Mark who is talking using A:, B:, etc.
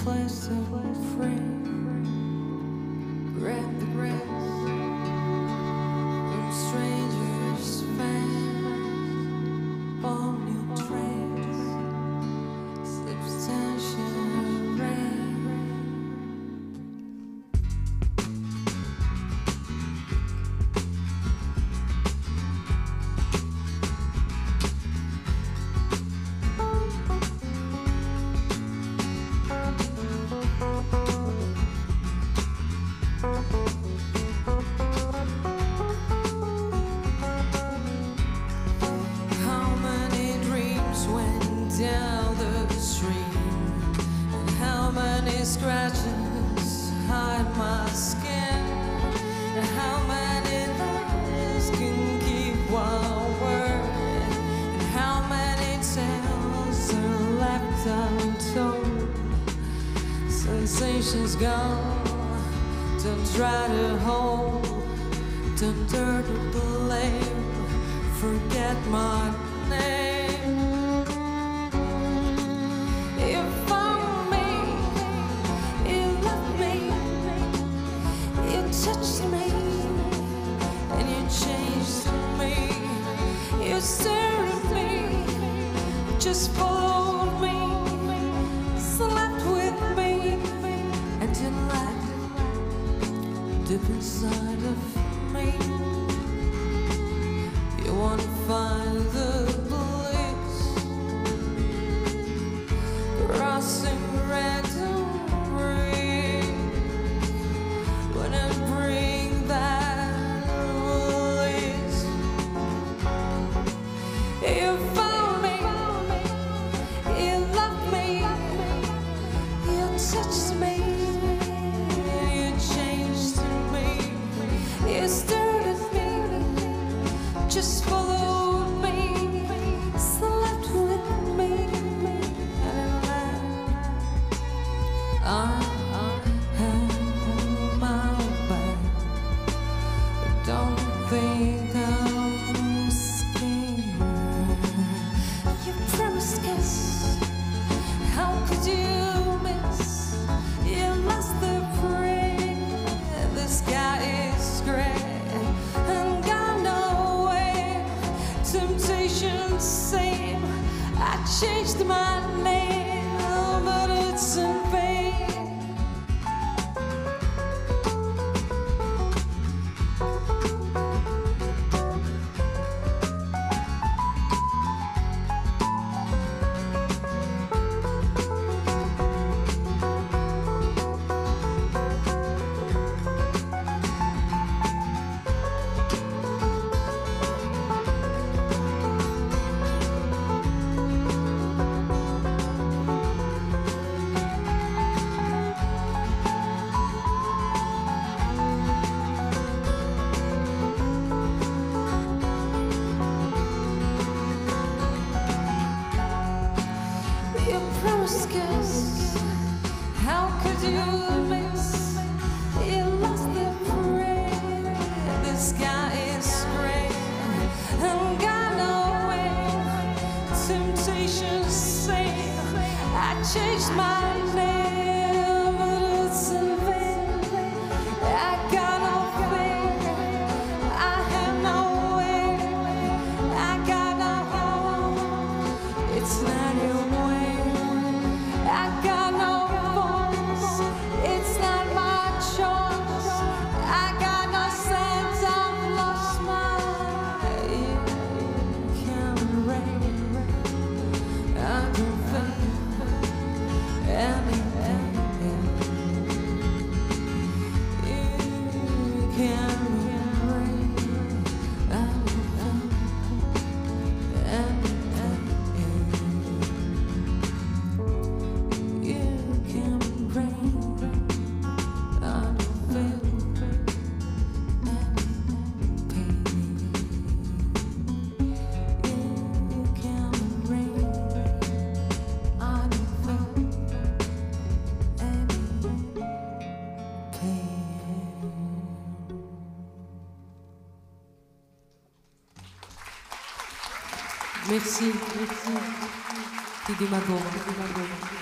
A: place to be free. Grab the grass from strangers' fans, bomb new trains, substantial rain. How many dreams went down the stream, and how many scratches hide my skin, and how many lies can keep one word, and how many tales are left untold. Sensations gone, don't try to hold, don't dare to blame, forget my name. You found me, you loved me, you touched me, and you changed me. You stared at me, just followed me, slept with me, and didn't let deep inside of me. You wanna find the bliss, crossing random rings. When I bring that bliss, you found me, you loved me, you touched me, you changed me, you stared at me, just followed me, slept with me, and I had my back. Don't think I'm scared. You promised kiss, how could you miss? You lost the prey. The sky is gray and got nowhere. Temptation's same. I changed my name, but it's in vain. You promised kiss, how could you miss? You lost the prey. The sky is gray and got nowhere. Temptation's same. I changed my name, but it's in vain. I got no fear, I have no way, I got no hope. It's not your way. I got no voice, it's not my choice. I got no sense, I've lost my. You can rain, I can feel anything. You can rain, I can feel anything. You can rain, I don't feel any pain. You can rain, I don't feel any pain. Merci, Didi Mago.